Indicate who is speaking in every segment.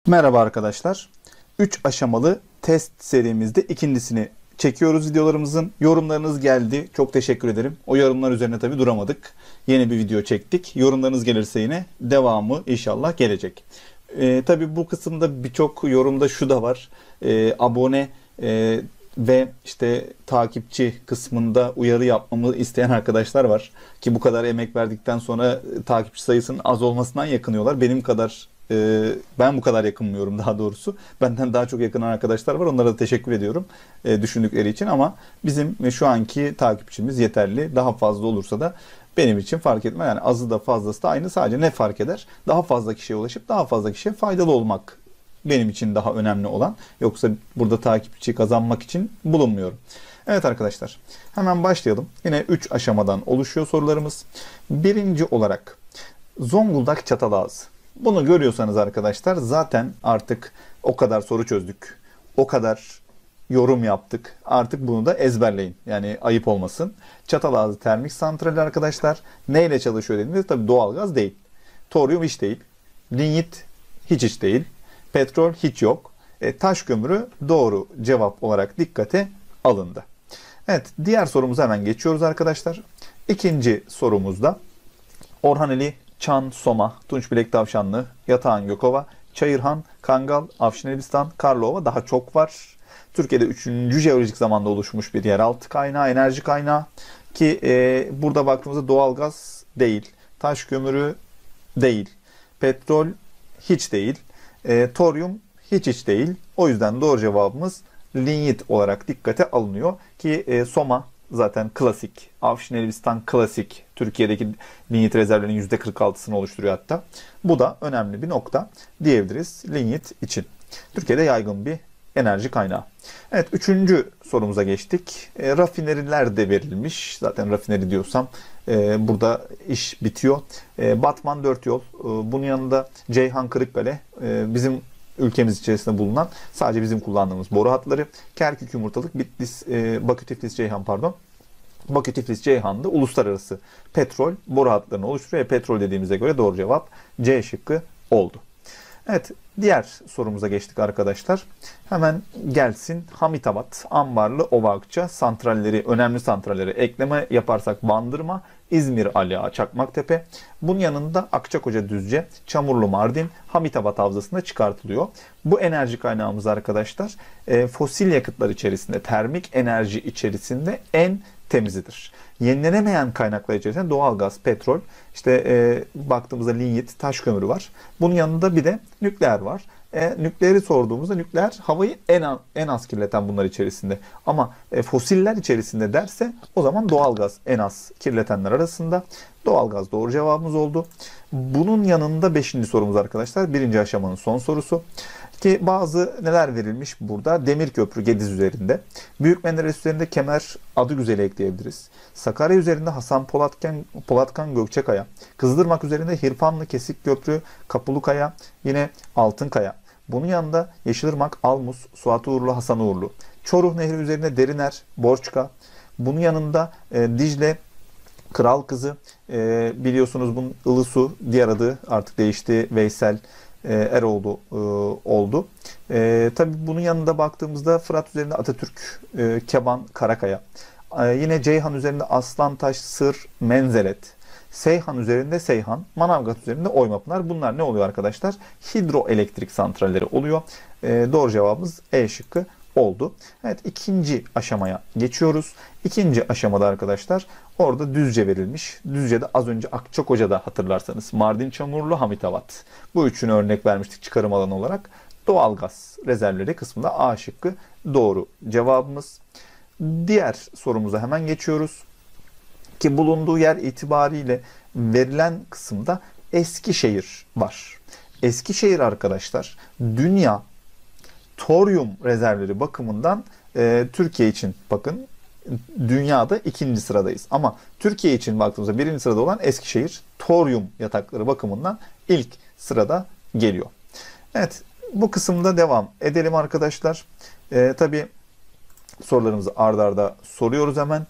Speaker 1: Merhaba arkadaşlar. 3 aşamalı test serimizde ikincisini çekiyoruz videolarımızın. Yorumlarınız geldi. Çok teşekkür ederim. O yorumlar üzerine tabii duramadık. Yeni bir video çektik. Yorumlarınız gelirse yine devamı inşallah gelecek. Tabii bu kısımda birçok yorumda şu da var. Abone ve işte takipçi kısmında uyarı yapmamı isteyen arkadaşlar var. Ki bu kadar emek verdikten sonra takipçi sayısının az olmasından yakınıyorlar. Ben bu kadar yakınmıyorum daha doğrusu. Benden daha çok yakın arkadaşlar var. Onlara da teşekkür ediyorum düşündükleri için. Ama bizim şu anki takipçimiz yeterli. Daha fazla olursa da benim için fark etmez. Yani azı da fazlası da aynı. Sadece ne fark eder? Daha fazla kişiye ulaşıp daha fazla kişiye faydalı olmak benim için daha önemli olan. Yoksa burada takipçi kazanmak için bulunmuyorum. Evet arkadaşlar, hemen başlayalım. Yine 3 aşamadan oluşuyor sorularımız. Birinci olarak Zonguldak Çatalazı. Bunu görüyorsanız arkadaşlar zaten artık o kadar soru çözdük. O kadar yorum yaptık. Artık bunu da ezberleyin. Yani ayıp olmasın. Çatalazı Termik Santrali arkadaşlar. Neyle çalışıyor dediğimizde tabii doğalgaz değil. Toryum hiç değil. Linyit hiç değil. Petrol hiç yok. Taş kömürü doğru cevap olarak dikkate alındı. Evet, diğer sorumuza hemen geçiyoruz arkadaşlar. İkinci sorumuzda Orhaneli, Çan, Soma, Tunçbilek Tavşanlı, Yatağan Gökova, Çayırhan, Kangal, Afşin Elbistan, Karlova daha çok var. Türkiye'de 3. jeolojik zamanda oluşmuş bir yeraltı kaynağı, enerji kaynağı ki burada baktığımızda doğalgaz değil, taş kömürü değil, petrol hiç değil, toryum hiç değil. O yüzden doğru cevabımız linyit olarak dikkate alınıyor ki Soma zaten klasik. Afşin Elbistan klasik. Türkiye'deki linyit rezervlerinin %46'sını oluşturuyor hatta. Bu da önemli bir nokta diyebiliriz linyit için. Türkiye'de yaygın bir enerji kaynağı. Evet, 3. sorumuza geçtik. Rafineriler de verilmiş. Zaten rafineri diyorsam burada iş bitiyor. Batman 4 yol. Bunun yanında Ceyhan Kırıkkale. Bizim ülkemiz içerisinde bulunan sadece bizim kullandığımız boru hatları. Kerkük Yumurtalık, Bitlis, Bakü Tiflis Ceyhan pardon. Bakü Tiflis Ceyhan'da uluslararası petrol boru hatlarını oluşturuyor. Petrol dediğimize göre doğru cevap C şıkkı oldu. Evet, diğer sorumuza geçtik arkadaşlar. Hemen gelsin. Hamitabat, Ambarlı, Ovakça santralleri, önemli santralleri ekleme yaparsak Bandırma, İzmir, Ali Çakmaktepe. Bunun yanında Akçakoca, Düzce, Çamurlu, Mardin, Hamitabat Havzası'nda çıkartılıyor. Bu enerji kaynağımız arkadaşlar fosil yakıtlar içerisinde, termik enerji içerisinde en temizidir. Yenilenemeyen kaynaklar içerisinde doğalgaz, petrol, işte baktığımızda linyit, taş kömürü var. Bunun yanında bir de nükleer var. Nükleeri sorduğumuzda nükleer havayı en az kirleten bunlar içerisinde. Ama fosiller içerisinde derse o zaman doğalgaz en az kirletenler arasında. Doğalgaz doğru cevabımız oldu. Bunun yanında 5. sorumuz arkadaşlar. 1. aşamanın son sorusu. Ki bazı neler verilmiş burada? Demirköprü Gediz üzerinde. Büyük Menderes üzerinde Kemer Adıgüzel'i ekleyebiliriz. Sakarya üzerinde Hasan Polatkan Gökçekaya. Kızılırmak üzerinde Hirfanlı Kesikköprü Kapulukaya. Yine Altınkaya. Bunun yanında Yeşilırmak, Almus, Suat Uğurlu, Hasan Uğurlu. Çoruh Nehri üzerinde Deriner, Borçka. Bunun yanında Dicle, Kral Kızı. Biliyorsunuz bunun Ilısu, diğer adı artık değişti, Veysel Eroğlu oldu. Tabii bunun yanında baktığımızda Fırat üzerinde Atatürk, Keban, Karakaya. Yine Ceyhan üzerinde Aslantaş, Sır, Menzelet. Seyhan üzerinde Seyhan, Manavgat üzerinde Oymapınar. Bunlar ne oluyor arkadaşlar? Hidroelektrik santralleri oluyor. Doğru cevabımız E şıkkı oldu. Evet, 2. aşamaya geçiyoruz. 2. aşamada arkadaşlar orada Düzce verilmiş. Düzce'de az önce Akçakoca'da hatırlarsanız Mardin, Çamurlu, Hamitabat. Bu üçünü örnek vermiştik çıkarım alanı olarak. Doğalgaz rezervleri kısmında A şıkkı doğru cevabımız. Diğer sorumuza hemen geçiyoruz. Ki bulunduğu yer itibariyle verilen kısımda Eskişehir var. Eskişehir arkadaşlar dünya toryum rezervleri bakımından Türkiye için bakın dünyada 2. sıradayız. Ama Türkiye için baktığımızda 1. sırada olan Eskişehir toryum yatakları bakımından ilk sırada geliyor. Evet, bu kısımda devam edelim arkadaşlar. Tabii sorularımızı ard arda soruyoruz hemen.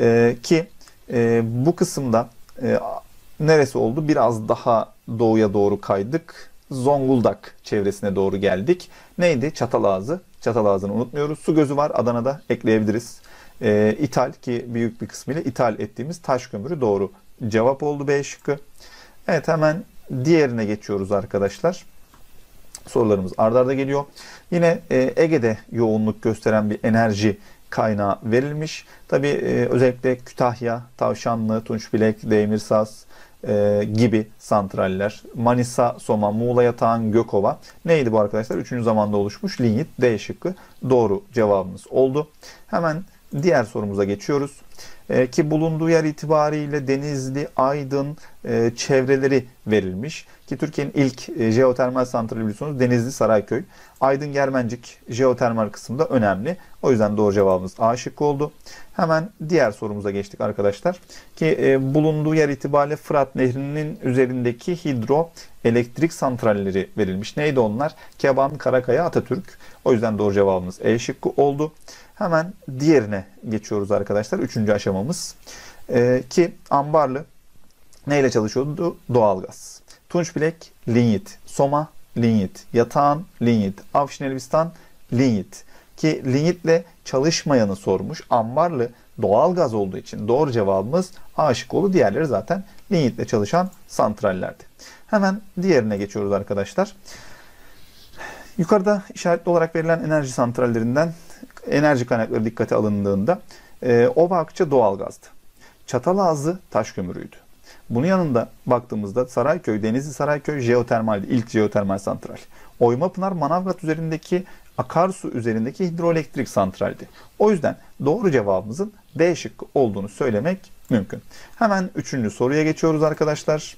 Speaker 1: Ki bu kısımda neresi oldu? Biraz daha doğuya doğru kaydık. Zonguldak çevresine doğru geldik. Neydi? Çatalazı. Çatalazı'nı unutmuyoruz. Su Gözü var. Adana'da ekleyebiliriz. İthal, ki büyük bir kısmıyla ithal ettiğimiz taş kömürü doğru cevap oldu, B şıkkı. Evet, hemen diğerine geçiyoruz arkadaşlar. Sorularımız ard arda geliyor. Yine Ege'de yoğunluk gösteren bir enerji kaynağı verilmiş. Tabii özellikle Kütahya, Tavşanlı, Tunçbilek, Demirsaz gibi santraller. Manisa, Soma, Muğla, Yatağan, Gökova. Neydi bu arkadaşlar? 3. zamanda oluşmuş linyit, D şıkkı doğru cevabımız oldu. Hemen diğer sorumuza geçiyoruz. Ki bulunduğu yer itibariyle Denizli, Aydın çevreleri verilmiş. Ki Türkiye'nin ilk jeotermal santrali biliyorsunuz Denizli, Sarayköy. Aydın, Germencik jeotermal kısımda önemli. O yüzden doğru cevabımız A şıkkı oldu. Hemen diğer sorumuza geçtik arkadaşlar. Ki bulunduğu yer itibariyle Fırat Nehri'nin üzerindeki hidroelektrik santralleri verilmiş. Neydi onlar? Keban, Karakaya, Atatürk. O yüzden doğru cevabımız E şıkkı oldu. Hemen diğerine geçiyoruz arkadaşlar. 3. aşamamız. Ki ambarlı neyle çalışıyordu? Doğalgaz. Tunçbilek, linyit. Soma, linyit. Yatağan, linyit. Afşin Elbistan, linyit. Ki linyitle çalışmayanı sormuş. Ambarlı doğalgaz olduğu için doğru cevabımız A şıkkı oldu. Diğerleri zaten linyitle çalışan santrallerdi. Hemen diğerine geçiyoruz arkadaşlar. Yukarıda işaretli olarak verilen enerji santrallerinden enerji kaynakları dikkate alındığında Ova Akça doğalgazdı. Çatalazı taş kömürüydü. Bunun yanında baktığımızda Sarayköy, Denizli Sarayköy jeotermaldi. İlk jeotermal santral. Oymapınar, Manavgat üzerindeki akarsu üzerindeki hidroelektrik santraldi. O yüzden doğru cevabımızın D şıkkı olduğunu söylemek mümkün. Hemen 3. soruya geçiyoruz arkadaşlar.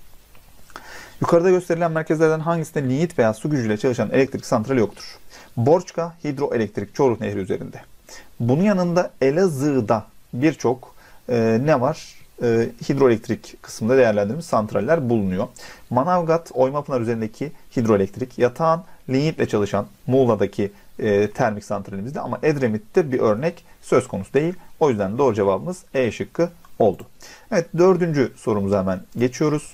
Speaker 1: Yukarıda gösterilen merkezlerden hangisinde linyit veya su gücüyle çalışan elektrik santrali yoktur? Borçka hidroelektrik Çoruh Nehri üzerinde. Bunun yanında Elazığ'da birçok ne var? Hidroelektrik kısmında değerlendirilmiş santraller bulunuyor. Manavgat, Oymapınar üzerindeki hidroelektrik, Yatağan, linyitle çalışan Muğla'daki termik santralimizde, ama Edremit'te bir örnek söz konusu değil. O yüzden doğru cevabımız E şıkkı oldu. Evet, 4. sorumuza hemen geçiyoruz.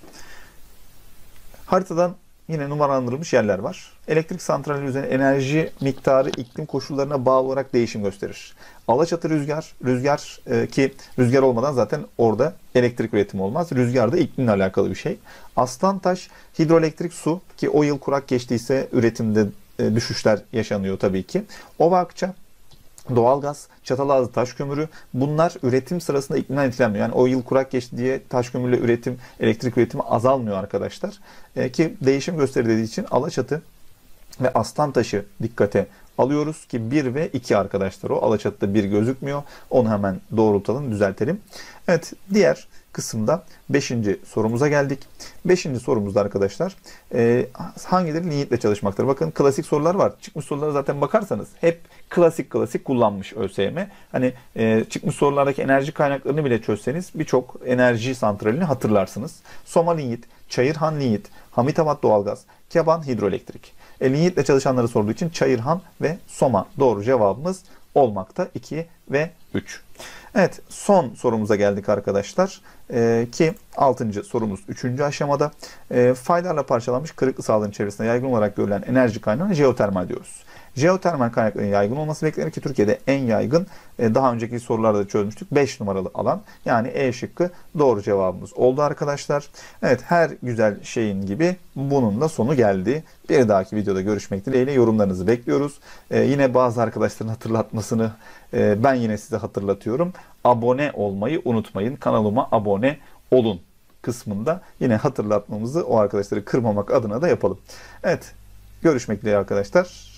Speaker 1: Haritadan yine numaralandırılmış yerler var. Elektrik santrali üzerine enerji miktarı iklim koşullarına bağlı olarak değişim gösterir. Alaçatı rüzgar ki rüzgar olmadan zaten orada elektrik üretimi olmaz. Rüzgar da iklimle alakalı bir şey. Aslantaş hidroelektrik su, ki o yıl kurak geçtiyse üretimde düşüşler yaşanıyor tabii ki. Ova Akça doğalgaz, Çatalazı taş kömürü, bunlar üretim sırasında iklimden etkilenmiyor. Yani o yıl kurak geçti diye taş kömürle üretim, elektrik üretimi azalmıyor arkadaşlar. Ki değişim gösterdiği için Alaçatı ve Aslantaş'ı dikkate alıyoruz ki 1 ve 2 arkadaşlar o. Alaçatı'da 1 gözükmüyor. Onu hemen doğrultalım, düzeltelim. Evet, diğer kısımda 5. sorumuza geldik. 5. sorumuzda arkadaşlar hangileri linyitle çalışmaktadır? Bakın klasik sorular var. Çıkmış sorulara zaten bakarsanız hep klasik kullanmış ÖSYM. Hani çıkmış sorulardaki enerji kaynaklarını bile çözseniz birçok enerji santralini hatırlarsınız. Soma linyit, Çayırhan linyit, Hamitabat doğalgaz, Keban hidroelektrik. Linyitle çalışanları sorduğu için Çayırhan ve Soma doğru cevabımız olmakta, 2 ve 3. Evet, son sorumuza geldik arkadaşlar. Ki 6. sorumuz 3. aşamada. Faylarla parçalanmış kırıklı sahaların çevresinde yaygın olarak görülen enerji kaynağına jeotermal diyoruz. Jeotermal kaynakların yaygın olması beklenir ki Türkiye'de en yaygın, daha önceki sorularda da çözmüştük, 5 numaralı alan. Yani E şıkkı doğru cevabımız oldu arkadaşlar. Evet, her güzel şeyin gibi bunun da sonu geldi. Bir dahaki videoda görüşmek dileğiyle, yorumlarınızı bekliyoruz. Yine bazı arkadaşların hatırlatmasını ben yine size hatırlatıyorum. Abone olmayı unutmayın. Kanalıma abone olun kısmında yine hatırlatmamızı o arkadaşları kırmamak adına da yapalım. Evet, görüşmek dileğiyle arkadaşlar.